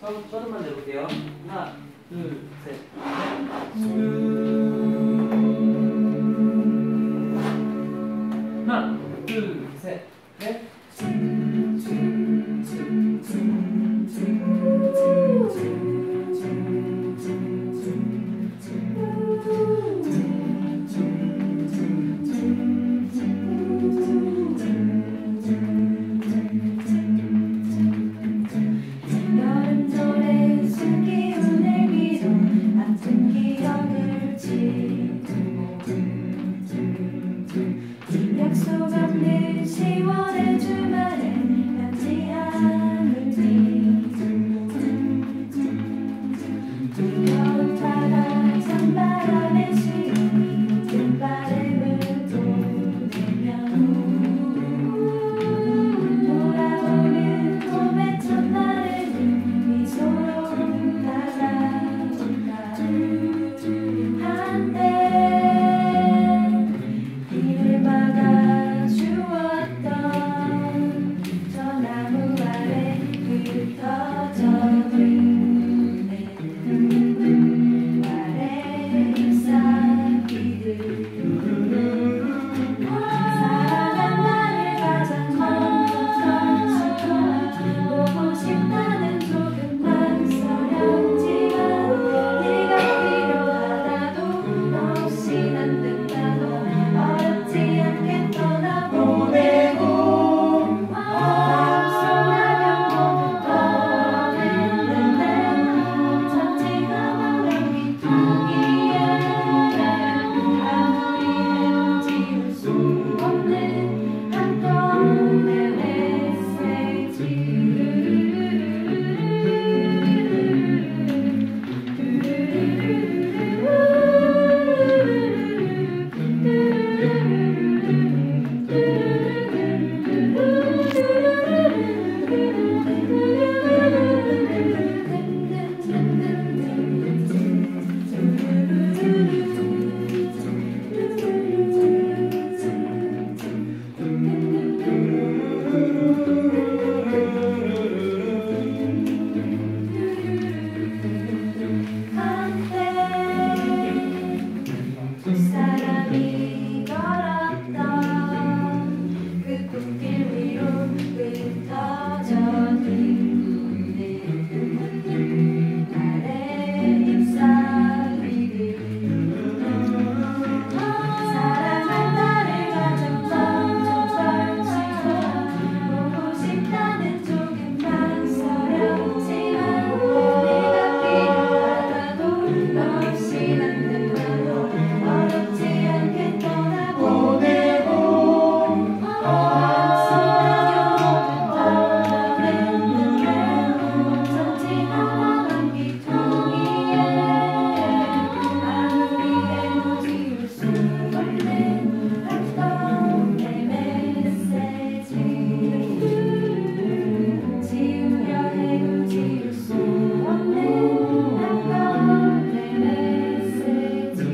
서른만 내볼게요. 하나, 둘, 셋, 넷. 하나, 둘, 셋, 넷. 약속 없는 10월의 주말에 남지 않을 니 두려운 바다 찬바람에 시린 봄바람을 보내며 돌아오는 봄의 첫날에는 미소로 다가온다 한때 이를 막아 주었던 저 나무 아래 흩어져있는 아래 잎사귀들 사랑한 나를 가장 먼저 던지고 보고 싶다는 조금만 서렸지만 네가 필요하다도 없이 난 든다도 어렵지 않게 떠나보내고 마음속라면 떠나는데 참지가 말한 귀퉁이에 아무리 해도 지울 수 없는 한 건의 메시지 두 사람이 걸었던 그 꽃길 위로 흩어져있는 아래 잎사귀들 사랑한 나를 가장 먼저 펼치고 보고 싶다는 조금만 서렸지만 네가 필요하다도 없이 난 든다도 어렵지 않게 떠나보내고 마음속라면 떠나랬는데 멈췄지가 않은 귀퉁이에 아무리 해도 지울 수 없는 한 건의 메시지 지우려 해도 지울 수 없는 한 건의 메시지